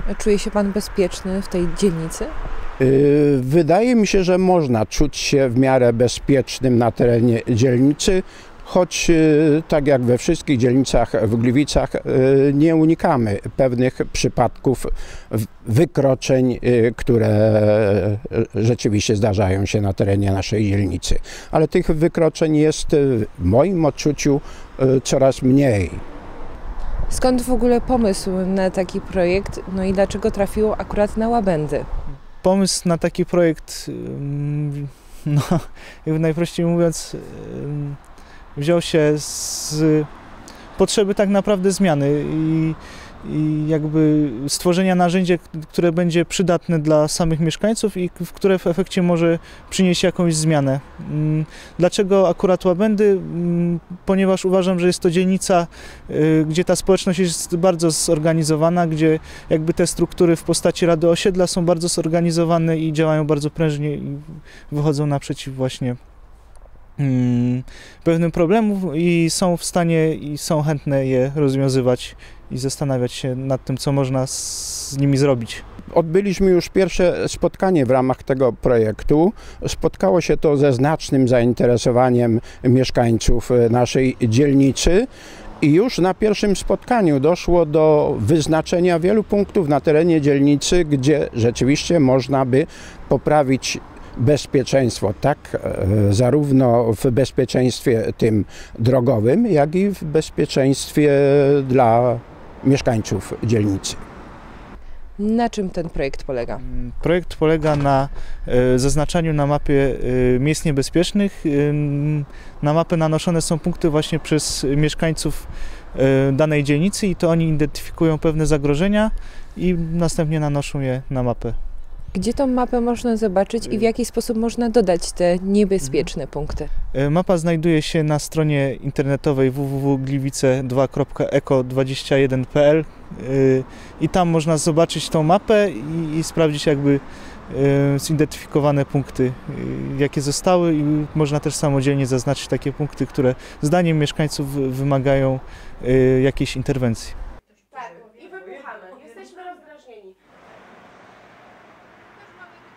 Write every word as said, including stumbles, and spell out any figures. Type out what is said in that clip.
Czuje się Pan bezpieczny w tej dzielnicy? Wydaje mi się, że można czuć się w miarę bezpiecznym na terenie dzielnicy, choć tak jak we wszystkich dzielnicach w Gliwicach nie unikamy pewnych przypadków wykroczeń, które rzeczywiście zdarzają się na terenie naszej dzielnicy. Ale tych wykroczeń jest w moim odczuciu coraz mniej. Skąd w ogóle pomysł na taki projekt, no i dlaczego trafiło akurat na Łabędy? Pomysł na taki projekt, no, jakby najprościej mówiąc, wziął się z potrzeby tak naprawdę zmiany i, i jakby stworzenia narzędzia, które będzie przydatne dla samych mieszkańców i które w efekcie może przynieść jakąś zmianę. Dlaczego akurat Łabędy? Ponieważ uważam, że jest to dzielnica, gdzie ta społeczność jest bardzo zorganizowana, gdzie jakby te struktury w postaci Rady Osiedla są bardzo zorganizowane i działają bardzo prężnie i wychodzą naprzeciw właśnie pewnym problemom i są w stanie i są chętne je rozwiązywać i zastanawiać się nad tym, co można z nimi zrobić. Odbyliśmy już pierwsze spotkanie w ramach tego projektu. Spotkało się to ze znacznym zainteresowaniem mieszkańców naszej dzielnicy. I już na pierwszym spotkaniu doszło do wyznaczenia wielu punktów na terenie dzielnicy, gdzie rzeczywiście można by poprawić bezpieczeństwo, tak zarówno w bezpieczeństwie tym drogowym, jak i w bezpieczeństwie dla mieszkańców dzielnicy. Na czym ten projekt polega? Projekt polega na zaznaczaniu na mapie miejsc niebezpiecznych. Na mapę nanoszone są punkty właśnie przez mieszkańców danej dzielnicy i to oni identyfikują pewne zagrożenia i następnie nanoszą je na mapę. Gdzie tą mapę można zobaczyć i w jaki sposób można dodać te niebezpieczne punkty? Mapa znajduje się na stronie internetowej w w w kropka gliwice dwa kropka eko dwadzieścia jeden kropka p l i tam można zobaczyć tą mapę i, i sprawdzić jakby zidentyfikowane punkty, jakie zostały, i można też samodzielnie zaznaczyć takie punkty, które zdaniem mieszkańców wymagają jakiejś interwencji. Tak, i wybuchamy. Jesteśmy rozdrażnieni.